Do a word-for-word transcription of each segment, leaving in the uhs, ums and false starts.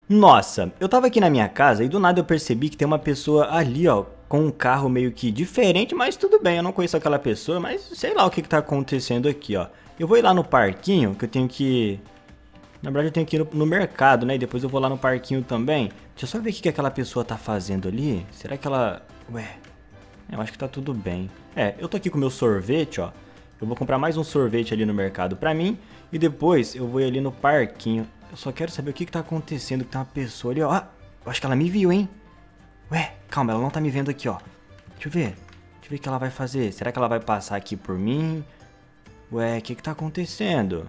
Nossa, eu tava aqui na minha casa e do nada eu percebi que tem uma pessoa ali, ó, com um carro meio que diferente, mas tudo bem, eu não conheço aquela pessoa, mas sei lá o que que tá acontecendo aqui, ó. Eu vou ir lá no parquinho, que eu tenho que... Na verdade eu tenho que ir no, no mercado, né, e depois eu vou lá no parquinho também. Deixa eu só ver o que que aquela pessoa tá fazendo ali. Será que ela... Ué, eu acho que tá tudo bem. É, eu tô aqui com o meu sorvete, ó. Eu vou comprar mais um sorvete ali no mercado pra mim e depois eu vou ir ali no parquinho. Eu só quero saber o que que tá acontecendo, que tem uma pessoa ali, ó. Ah, eu acho que ela me viu, hein? Ué, calma, ela não tá me vendo aqui, ó. Deixa eu ver. Deixa eu ver o que ela vai fazer. Será que ela vai passar aqui por mim? Ué, o que que tá acontecendo?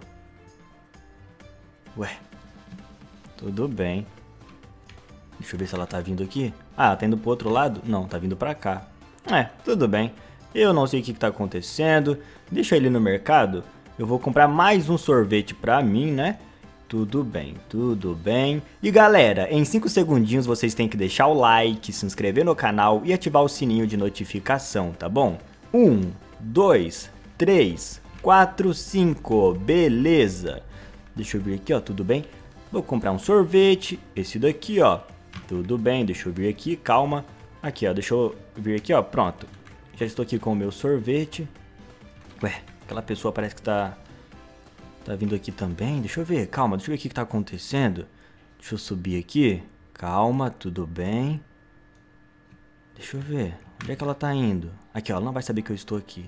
Ué, tudo bem. Deixa eu ver se ela tá vindo aqui. Ah, ela tá indo pro outro lado? Não, tá vindo pra cá. É, tudo bem. Eu não sei o que que tá acontecendo. Deixa eu ir ali no mercado. Eu vou comprar mais um sorvete pra mim, né? Tudo bem, tudo bem. E galera, em cinco segundinhos vocês têm que deixar o like, se inscrever no canal e ativar o sininho de notificação, tá bom? um, dois, três, quatro, cinco, beleza. Deixa eu vir aqui, ó, tudo bem? Vou comprar um sorvete, esse daqui, ó. Tudo bem, deixa eu vir aqui, calma. Aqui, ó, deixa eu vir aqui, ó, pronto. Já estou aqui com o meu sorvete. Ué, aquela pessoa parece que tá... Tá vindo aqui também? Deixa eu ver, calma, deixa eu ver o que que tá acontecendo. Deixa eu subir aqui. Calma, tudo bem. Deixa eu ver, onde é que ela tá indo? Aqui, ó, ela não vai saber que eu estou aqui.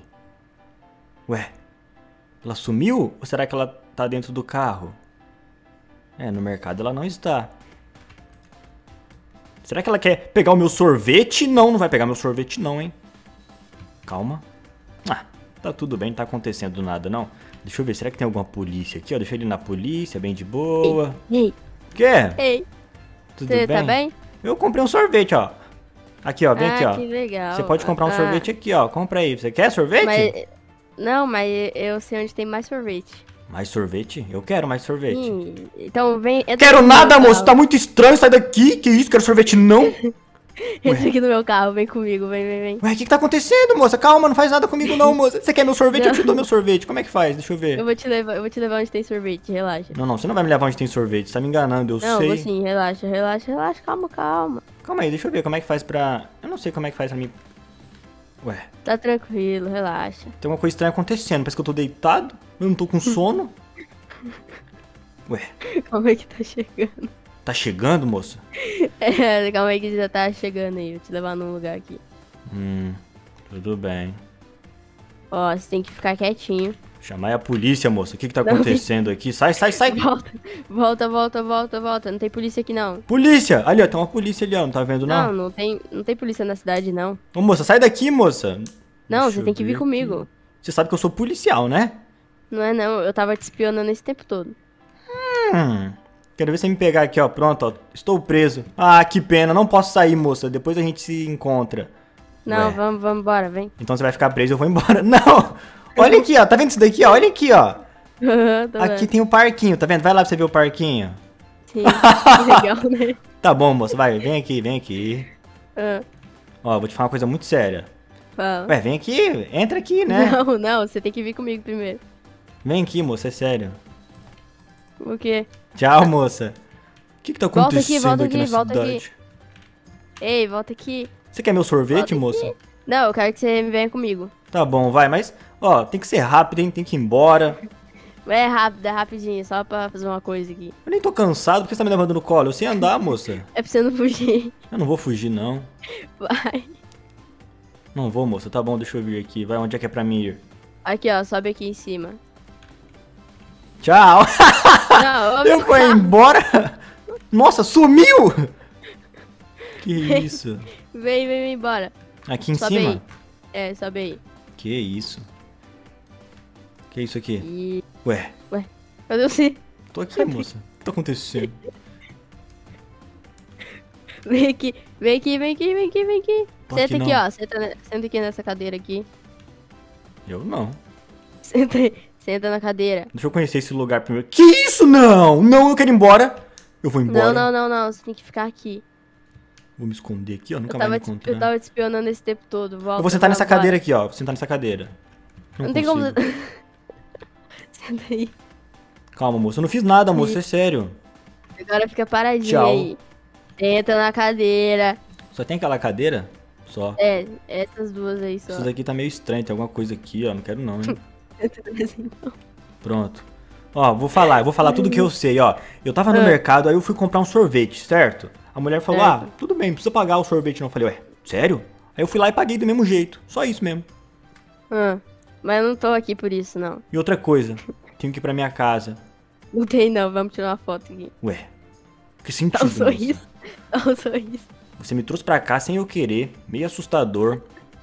Ué, ela sumiu? Ou será que ela tá dentro do carro? É, no mercado ela não está. Será que ela quer pegar o meu sorvete? Não, não vai pegar meu sorvete não, hein? Calma. Ah, tá tudo bem, não tá acontecendo nada não. Deixa eu ver, será que tem alguma polícia aqui, ó? Deixa eu ir na polícia, bem de boa. Ei, ei. Quê? Ei. Tudo Você bem? tá bem? Eu comprei um sorvete, ó. Aqui, ó, vem ah, aqui, ó. que legal. Você pode comprar um ah, sorvete aqui, ó. Compra aí. Você quer sorvete? Mas, não, mas eu sei onde tem mais sorvete. Mais sorvete? Eu quero mais sorvete. Sim, então vem... entra Quero aqui no nada, meu moço. carro. Tá muito estranho. Sai daqui. Que isso? Quero sorvete não. Entra aqui no meu carro, vem comigo, vem, vem, vem. Ué, o que que tá acontecendo, moça? Calma, não faz nada comigo não, moça. Você quer meu sorvete? Eu te dou meu sorvete. Como é que faz? Deixa eu ver. Eu vou te levar, eu vou te levar onde tem sorvete, relaxa. Não, não. Você não vai me levar onde tem sorvete. Você tá me enganando, eu Não, sei. vou sim, relaxa, relaxa, relaxa, calma, calma. Calma aí, deixa eu ver como é que faz pra... Eu não sei como é que faz pra mim... Ué, Tá tranquilo, relaxa. tem uma coisa estranha acontecendo. Parece que eu tô deitado. Eu não tô com sono. Ué, Calma aí que tá chegando. tá chegando, moça? É, calma aí que já tá chegando aí, vou te levar num lugar aqui. Hum, tudo bem. Ó, você tem que ficar quietinho. Chamar a polícia, moça. O que que tá Não, acontecendo aqui? Sai, sai, sai. Volta, volta, volta, volta, volta. Não tem polícia aqui não. Polícia! Ali, ó. Tem uma polícia ali, ó. Não tá vendo, não? Não, não tem, não tem polícia na cidade, não. Ô, moça, sai daqui, moça. Não, Deixa você eu tem que vir ver comigo. aqui. Você sabe que eu sou policial, né? Não é não, eu tava te espionando esse tempo todo. Hum. Quero ver você me pegar aqui, ó. Pronto, ó. Estou preso. Ah, que pena. Não posso sair, moça. Depois a gente se encontra. Não, Ué. vamos, vamos embora, vem. Então você vai ficar preso e eu vou embora. Não! Olha aqui, ó. Tá vendo isso daqui, ó? Olha aqui, ó. Tô Aqui vendo. tem o parquinho, tá vendo? Vai lá pra você ver o parquinho. Sim, que legal, né? Tá bom, moça. Vai, vem aqui, vem aqui. Ah, Ó, vou te falar uma coisa muito séria. fala. Ué, vem aqui. Entra aqui, né? Não, não, você tem que vir comigo primeiro. Vem aqui, moça. É sério. O quê? Tchau, moça. O que que tá Volta acontecendo aqui, volta aqui, na aqui, volta cidade? aqui. Ei, volta aqui. Você quer meu sorvete, Volta moça? aqui. Não, eu quero que você venha comigo. Tá bom, vai, mas, ó, tem que ser rápido, hein? Tem que ir embora. É rápido, é rapidinho, só pra fazer uma coisa aqui. Eu nem tô cansado, por que você tá me levando no colo? Eu sei andar, moça. É pra você não fugir. Eu não vou fugir, não. Vai. Não vou, moça. Tá bom, deixa eu vir aqui. Vai, onde é que é pra mim ir? Aqui, ó, sobe aqui em cima. Tchau. Não, Eu fui embora. Nossa, sumiu. Que isso? Vem, vem, vem embora. Aqui em Sobe cima? aí. É, sobe aí. Que isso? Que isso aqui? E... Ué, Ué, cadê você? tô aqui, moça. O que tá acontecendo? Vem aqui, vem aqui, vem aqui, vem aqui, vem aqui. Tô Senta aqui aqui, não. ó. Senta, ne- senta aqui nessa cadeira aqui. Eu não. Senta aí. Senta na cadeira. Deixa eu conhecer esse lugar primeiro. Que isso? Não! Não, eu quero ir embora. Eu vou embora. Não, não, não, não. Você tem que ficar aqui. Vou me esconder aqui, ó. Nunca Eu vai tava, me te, encontrar. eu tava te espionando esse tempo todo. Volta, Eu vou sentar bora, nessa bora. cadeira aqui, ó. Vou sentar nessa cadeira. Não, Não tem como. consigo. Senta aí. Calma, moça. Eu não fiz nada, moça. É sério. Agora fica paradinho Tchau. aí. Senta na cadeira. Só tem aquela cadeira? Só. É, essas duas aí só. Isso daqui tá meio estranho, tem alguma coisa aqui, ó. Não quero não, hein? Pronto. Ó, vou falar, eu vou falar tudo que eu sei, ó. Eu tava no Ah. mercado, aí eu fui comprar um sorvete, certo? A mulher falou, Certo. ah, tudo bem, não precisa pagar o sorvete não. Eu falei, ué, sério? Aí eu fui lá e paguei do mesmo jeito, só isso mesmo. Ah, mas eu não tô aqui por isso, não. E outra coisa, tenho que ir pra minha casa. Não tem não, vamos tirar uma foto aqui. Ué, que Dá sentido, um sorriso. moça? Dá um sorriso. Você me trouxe pra cá sem eu querer, meio assustador.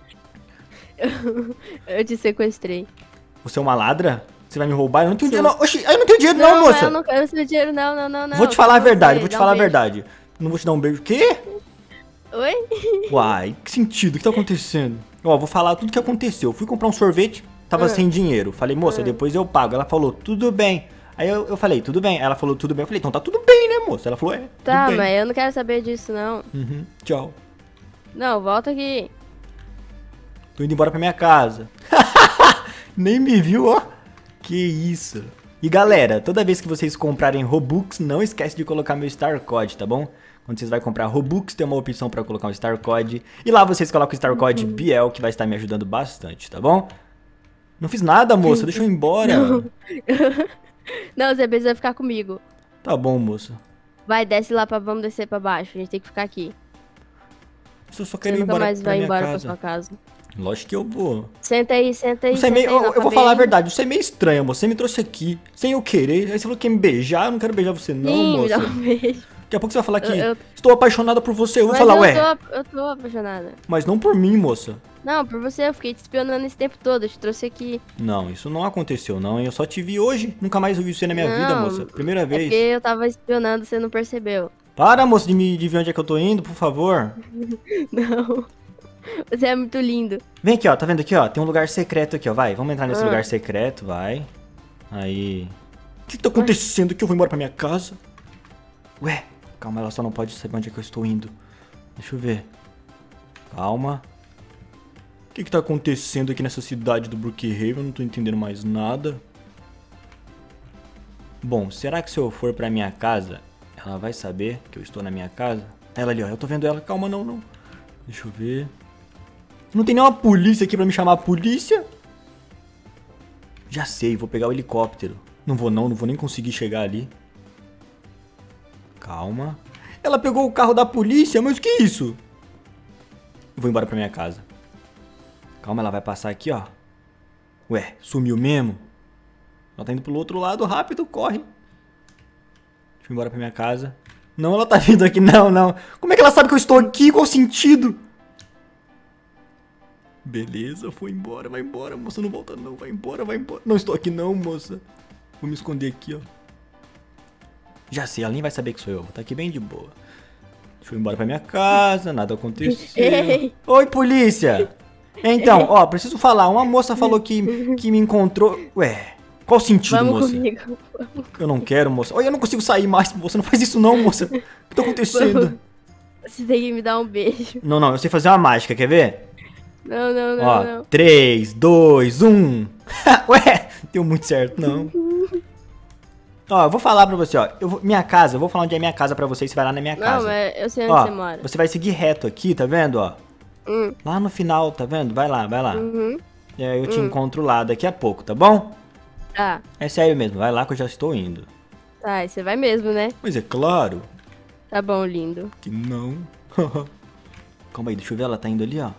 Eu te sequestrei. Você é uma ladra? Você vai me roubar? Eu não tenho Sim. dinheiro não. Oxi, eu não tenho dinheiro não, Não, moça. eu não quero seu dinheiro, não, não, não, não. Vou te Eu falar a quero verdade, você, vou te dá um falar a beijo. verdade. Não vou te dar um beijo. Quê? Oi? Uai, que sentido? O que tá acontecendo? Ó, vou falar tudo que aconteceu. Fui comprar um sorvete, tava Ah. sem dinheiro. Falei, moça, Ah. depois eu pago. Ela falou, tudo bem. Aí eu, eu falei, tudo bem. Aí ela falou, tudo bem. Eu falei, então tá tudo bem, né, moça? Ela falou, é, Tá, tudo bem. mas eu não quero saber disso, não. Uhum, tchau. Não, volta aqui. Tô indo embora pra minha casa. Nem me viu, ó. Que isso. E galera, toda vez que vocês comprarem Robux, não esquece de colocar meu Star Code, tá bom? Quando vocês vão comprar Robux, tem uma opção pra colocar um Star Code. E lá vocês colocam o Star Code Biel, que vai estar me ajudando bastante, tá bom? Não fiz nada, moça. Deixa eu ir embora. Não, você precisa ficar comigo. Tá bom, moça. Vai, desce lá, pra, vamos descer pra baixo. A gente tem que ficar aqui. Eu só Você quero ir nunca embora mais pra vai minha embora pra casa. sua casa. Lógico que eu vou. Senta aí, senta aí, Você é senta meio, aí, eu, não eu vou acabei falar a ainda. verdade, você é meio estranha, moça. Você me trouxe aqui, sem eu querer. Aí você falou que quer me beijar, eu não quero beijar você não, Sim, me moça. dá um beijo. Daqui a pouco você vai falar que Eu- eu- estou apaixonada por você. Eu vou Mas falar, eu ué, tô, eu tô apaixonada. mas não por mim, moça. Não, por você, eu fiquei te espionando esse tempo todo, eu te trouxe aqui. Não, isso não aconteceu, não. Eu só te vi hoje. Nunca mais vi você na minha vida, Não, moça. Primeira É vez. porque eu tava espionando, você não percebeu. Para, moça, de me de ver onde é que eu tô indo, por favor. Não. Você é muito lindo. Vem aqui, ó. Tá vendo aqui, ó? Tem um lugar secreto aqui, ó. Vai, vamos entrar nesse Ah. lugar secreto, vai. Aí. O que, que tá acontecendo que eu vou embora pra minha casa? Ué, calma, ela só não pode saber onde é que eu estou indo. Deixa eu ver. Calma. O que, que tá acontecendo aqui nessa cidade do Brookhaven? Eu não tô entendendo mais nada. Bom, será que se eu for pra minha casa, ela vai saber que eu estou na minha casa? Ela ali, ó. Eu tô vendo ela. Calma, não, não. Deixa eu ver. Não tem nenhuma polícia aqui pra me chamar a polícia? Já sei, vou pegar o helicóptero. Não vou não, não vou nem conseguir chegar ali. Calma. Ela pegou o carro da polícia, mas o que é isso? Eu vou embora pra minha casa. Calma, ela vai passar aqui, ó. Ué, sumiu mesmo? Ela tá indo pro outro lado, rápido, corre. Deixa eu ir embora pra minha casa. Não, ela tá vindo aqui, não, não. Como é que ela sabe que eu estou aqui? Qual o sentido? Beleza, foi embora, vai embora, moça, não volta não, vai embora, vai embora. Não estou aqui não, moça. Vou me esconder aqui, ó. Já sei, ela nem vai saber que sou eu, vou estar aqui bem de boa. Deixa eu ir embora pra minha casa, nada aconteceu. Ei. Oi, polícia! Então, ó, preciso falar, uma moça falou que, que me encontrou... Ué, qual o sentido, Vamos moça? comigo. Eu não quero, moça. Olha, eu não consigo sair mais, moça, não faz isso não, moça. O que tá acontecendo? Você tem que me dar um beijo. Não, não, eu sei fazer uma mágica, quer ver? Não, não, não, Ó, não. três, dois, um. Ué, deu muito certo, não. Ó, eu vou falar pra você, ó. Eu vou- minha casa, eu vou falar onde é minha casa pra você e você vai lá na minha Não, casa. mas eu sei onde Ó, você mora. você vai seguir reto aqui, tá vendo, ó? Hum, Lá no final, tá vendo? Vai lá, vai lá. uhum. E aí eu te encontro lá daqui a pouco, tá bom? Tá, É sério mesmo, vai lá que eu já estou indo. tá, e você vai mesmo, né? Mas é claro Tá bom, lindo. que não. Calma aí, deixa eu ver, ela tá indo ali, ó.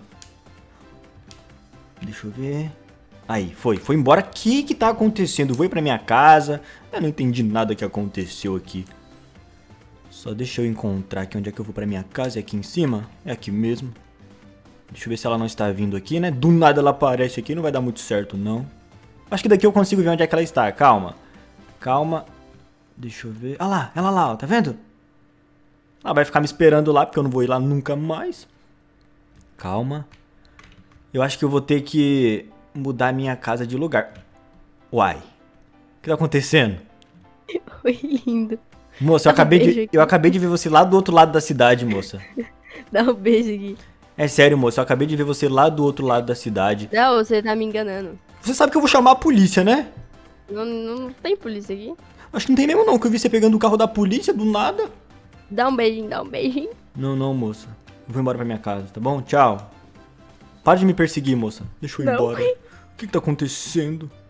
Deixa eu ver. Aí, foi, foi embora. O que que tá acontecendo? Vou ir pra minha casa. Eu não entendi nada que aconteceu aqui. Só deixa eu encontrar aqui onde é que eu vou pra minha casa. É aqui em cima? É aqui mesmo. Deixa eu ver se ela não está vindo aqui, né? Do nada ela aparece aqui, não vai dar muito certo, não. Acho que daqui eu consigo ver onde é que ela está. Calma. Calma. Deixa eu ver. Ah lá, ela lá, ó. Tá vendo? Ela vai ficar me esperando lá, porque eu não vou ir lá nunca mais. Calma. Eu acho que eu vou ter que mudar minha casa de lugar. Uai. O que tá acontecendo? Oi, lindo. Moça, eu Dá um acabei, beijo de, aqui. eu acabei de ver você lá do outro lado da cidade, moça. Dá um beijo aqui. É sério, moça. Eu acabei de ver você lá do outro lado da cidade. Não, você tá me enganando. Você sabe que eu vou chamar a polícia, né? Não, não tem polícia aqui? Acho que não tem mesmo não, que eu vi você pegando o carro da polícia do nada. Dá um beijinho, dá um beijinho. Não, não, moça. Eu vou embora pra minha casa, tá bom? Tchau. Para de me perseguir, moça. Deixa eu ir Não. embora. O que que tá acontecendo?